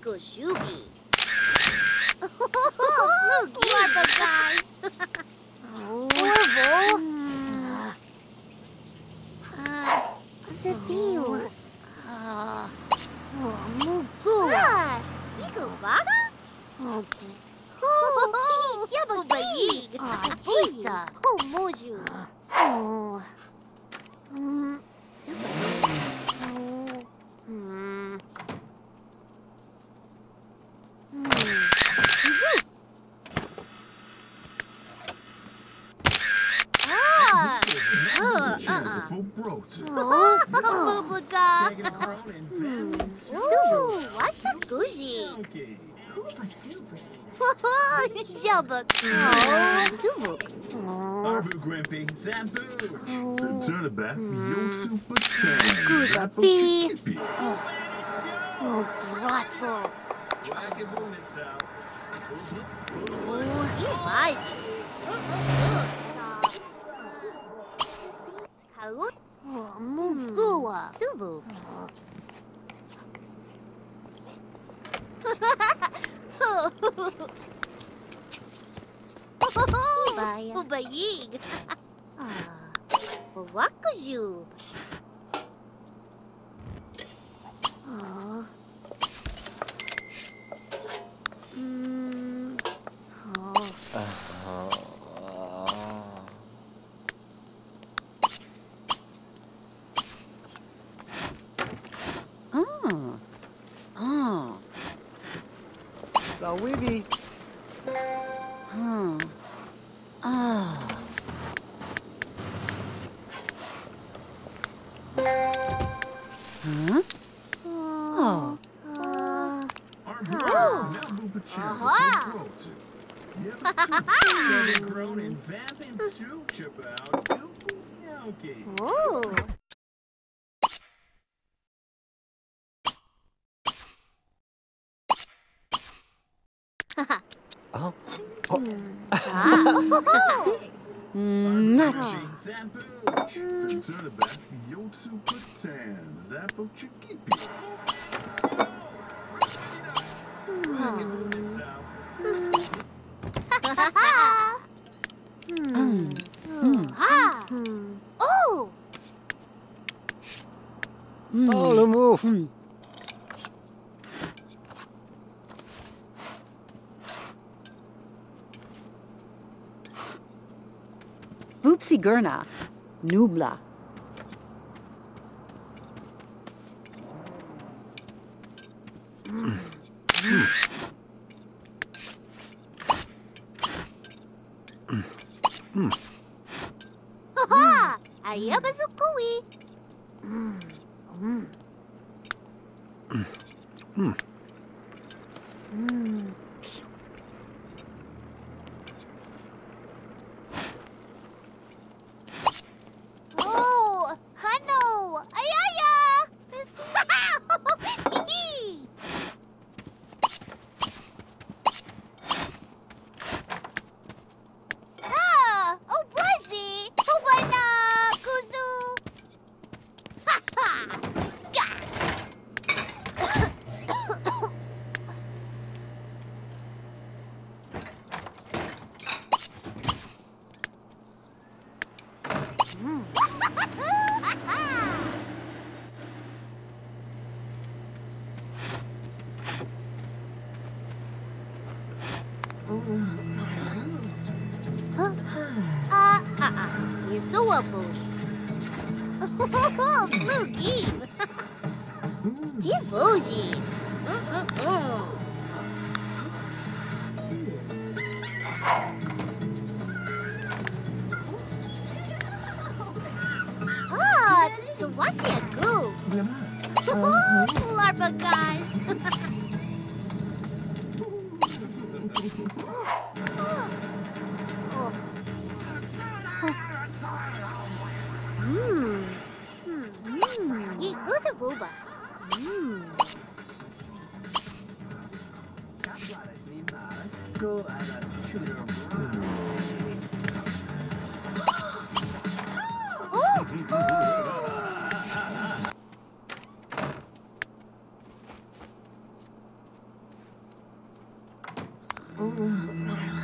Go Shooby. Oh, look, Larva guys. Orville. Desafio. Mugua. Ikaw ba? Oh, yabaig. Chita. Oh, moju. Oh. What's a bougie? Jabba. Arbu Grimpy, Zambu. Turn it back, you're super Guzapi. Oh, Grazzo. Oh, he buys you. Hello? Oh, Mugua. Suvu. Ubayig. Wakaju. Sawibi. Grown and vamping soup about. Oh. Oh. Nachi. Turn it back, Yotsu Patan, Zappo Chikipi. Oh! Oh, the move. Oopsie Gurna, Nubla. Haha! Ayabazukui! Oh! Hano! Ayaya! Ah! Oh, Buzzy! Oh, why not, Kuzu? Ha ha! You saw a bush. Oh, blue geeb. Devoji. Ah, so what's your goo? Larva guys. Ye goes a booba. Oh.